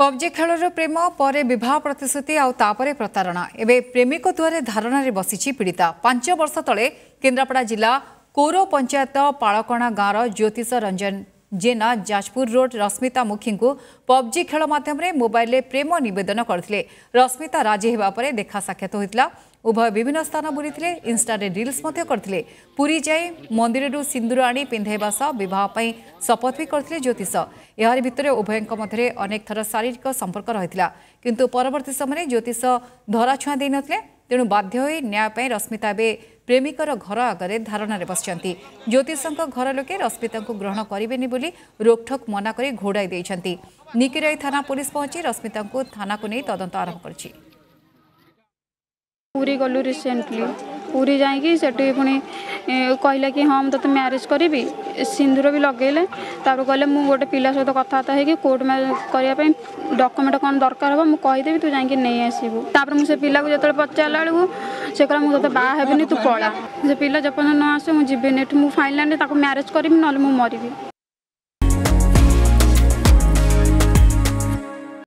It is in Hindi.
पबजी खेलर प्रेम पर विवाह प्रतिश्रुति आउे प्रतारणा एवं प्रेमिक द्वारे धारणा बसी पीड़िता 5 वर्ष तले केन्द्रापड़ा जिला कौर पंचायत पाड़कणा गाँवर ज्योतिष रंजन जेना जाजपुर रोड रश्मिता मुखी को पबजी खेल माध्यम मोबाइल प्रेम नवेदन करते रश्मिता राजी होगा देखा साक्षात होता उभय विभिन्न स्थान बुली इन्स्टारे रिल्स करते पुरी जाए मंदिर सिंदूर आनी पिंधाइबा सह बह शपथ भी करते ज्योतिष यार भितर उभय मध्य अनेक थर शारीरिक संपर्क रही किंतु परवर्ती समय ज्योतिष धराछुआ दे नथिले तेणु बाध्य होई न्याय रश्मिता एवं प्रेमिकर घर आगे धारणा बसिंट ज्योतिष घर लोके रश्मिता को ग्रहण करेनि बोली रोकठोक मना कर घोड़ाई देइछंती निकिराई थाना पुलिस पहुंची रश्मिता को थाना को नहीं तदंत आरंभ करछि। पूरी गलु रिसेंटली पूरी जाइए सेठी पुणी कहला कि हाँ तो मैरिज करी सिंदूर भी लगेले तार कहले मु गोटे पिला सहित कथबार्ता है कोर्ट में करने डॉक्यूमेंट कौन दरकार हम मुझे कहीदेवी तू जाकि नहीं आसबू तापर मुझे पिला को जो पचारा बेलू से कहला मुझे बाहेनी तू पला से पिला जब न आसे मुझे मुझे फाइनल मैरिज करी ना मरबी।